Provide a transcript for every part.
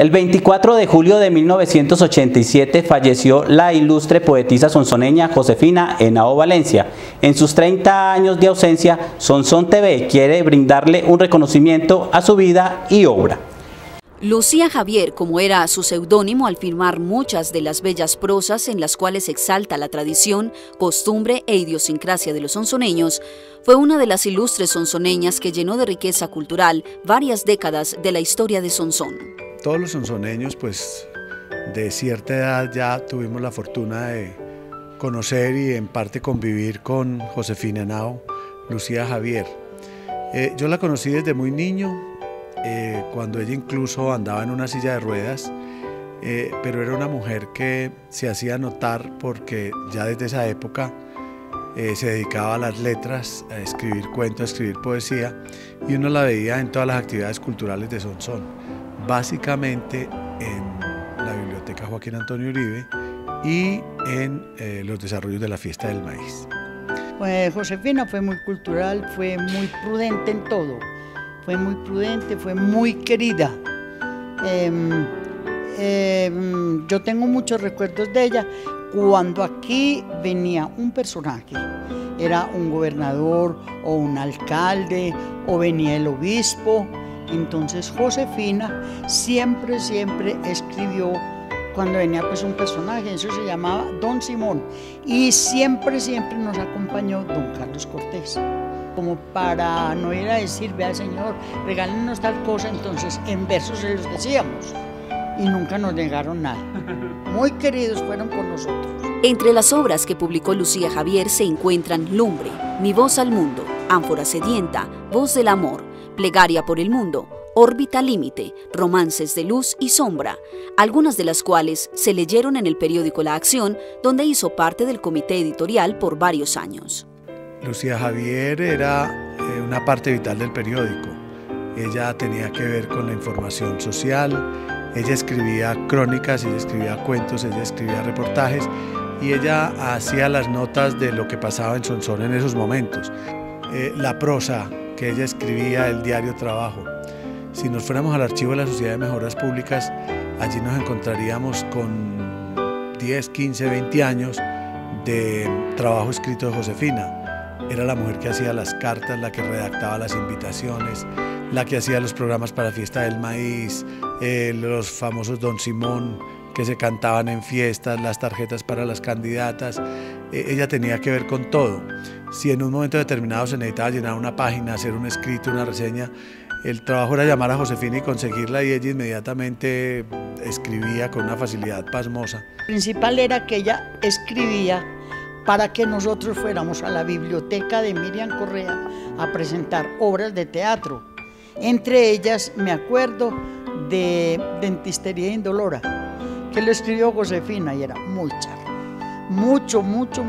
El 24 de julio de 1987 falleció la ilustre poetisa sonsoneña Josefina Henao Valencia. En sus 30 años de ausencia, Sonsón TV quiere brindarle un reconocimiento a su vida y obra. Lucía Javier, como era su seudónimo al firmar muchas de las bellas prosas en las cuales exalta la tradición, costumbre e idiosincrasia de los sonsoneños, fue una de las ilustres sonsoneñas que llenó de riqueza cultural varias décadas de la historia de Sonsón. Todos los sonsoneños, pues, de cierta edad ya tuvimos la fortuna de conocer y en parte convivir con Josefina Henao, Lucía Javier. Yo la conocí desde muy niño, cuando ella incluso andaba en una silla de ruedas, pero era una mujer que se hacía notar porque ya desde esa época se dedicaba a las letras, a escribir cuentos, a escribir poesía, y uno la veía en todas las actividades culturales de Sonsón, básicamente en la Biblioteca Joaquín Antonio Uribe y en los desarrollos de la Fiesta del Maíz. Pues Josefina fue muy cultural, fue muy prudente en todo. Fue muy prudente, fue muy querida. Yo tengo muchos recuerdos de ella. Cuando aquí venía un personaje, era un gobernador o un alcalde o venía el obispo, entonces Josefina siempre escribió cuando venía pues un personaje, eso se llamaba Don Simón, y siempre nos acompañó Don Carlos Cortés. Como para no ir a decir, vea señor, regálenos tal cosa, entonces en versos se los decíamos y nunca nos negaron nada. Muy queridos fueron con nosotros. Entre las obras que publicó Lucía Javier se encuentran Lumbre, Mi voz al mundo, Ánfora sedienta, Voz del amor, Plegaria por el mundo, Órbita límite, Romances de luz y sombra, algunas de las cuales se leyeron en el periódico La Acción, donde hizo parte del comité editorial por varios años. Lucía Javier era una parte vital del periódico. Ella tenía que ver con la información social, ella escribía crónicas, ella escribía cuentos, ella escribía reportajes y ella hacía las notas de lo que pasaba en Sonsón en esos momentos. La prosa que ella escribía, el diario Trabajo. Si nos fuéramos al archivo de la Sociedad de Mejoras Públicas, allí nos encontraríamos con 10, 15, 20 años de trabajo escrito de Josefina. Era la mujer que hacía las cartas, la que redactaba las invitaciones, la que hacía los programas para Fiesta del Maíz, los famosos Don Simón que se cantaban en fiestas, las tarjetas para las candidatas. Ella tenía que ver con todo. Si en un momento determinado se necesitaba llenar una página, hacer un escrito, una reseña, el trabajo era llamar a Josefina y conseguirla, y ella inmediatamente escribía con una facilidad pasmosa. Lo principal era que ella escribía para que nosotros fuéramos a la biblioteca de Miriam Correa a presentar obras de teatro. Entre ellas me acuerdo de Dentistería Indolora, que lo escribió Josefina y era muy charro. Mucho.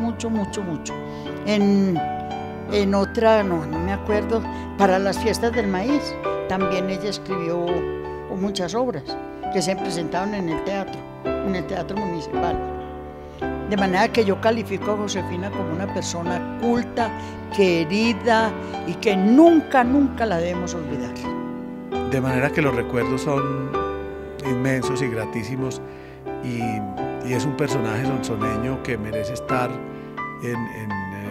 En otra, no me acuerdo, para las Fiestas del Maíz, también ella escribió muchas obras que se presentaban en el teatro municipal. De manera que yo califico a Josefina como una persona culta, querida y que nunca la debemos olvidar. De manera que los recuerdos son inmensos y gratísimos, y es un personaje sonsoneño que merece estar en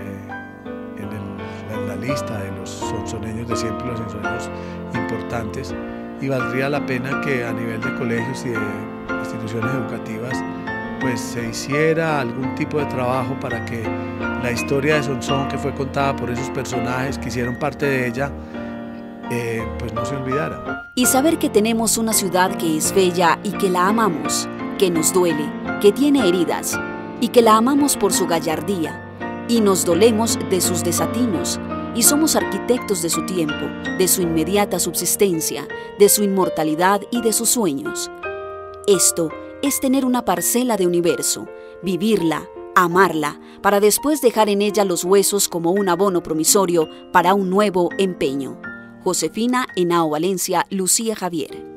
la lista de los sonsoneños de siempre, los sonsoneños importantes, y valdría la pena que a nivel de colegios y de instituciones educativas pues se hiciera algún tipo de trabajo para que la historia de Sonsón, que fue contada por esos personajes que hicieron parte de ella, pues no se olvidara. Y saber que tenemos una ciudad que es bella y que la amamos, que nos duele, que tiene heridas, y que la amamos por su gallardía, y nos dolemos de sus desatinos, y somos arquitectos de su tiempo, de su inmediata subsistencia, de su inmortalidad y de sus sueños. Esto es tener una parcela de universo, vivirla, amarla, para después dejar en ella los huesos como un abono promisorio para un nuevo empeño. Josefina Henao Valencia, Lucía Javier.